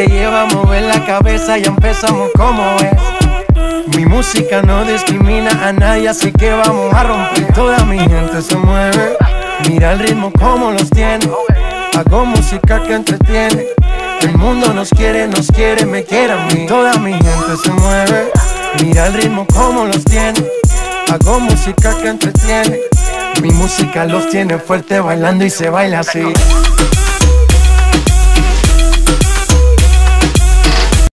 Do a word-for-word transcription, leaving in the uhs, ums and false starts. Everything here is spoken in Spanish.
te lleva a mover la cabeza, ya empezamos como es. Mi música no discrimina a nadie, así que vamos a romper. Toda mi gente se mueve, mira el ritmo como los tiene. Hago música que entretiene. El mundo nos quiere, nos quiere, me quiere a mí. Toda mi gente se mueve, mira el ritmo como los tiene. Hago música que entretiene. Mi música los tiene fuerte bailando y se baila así.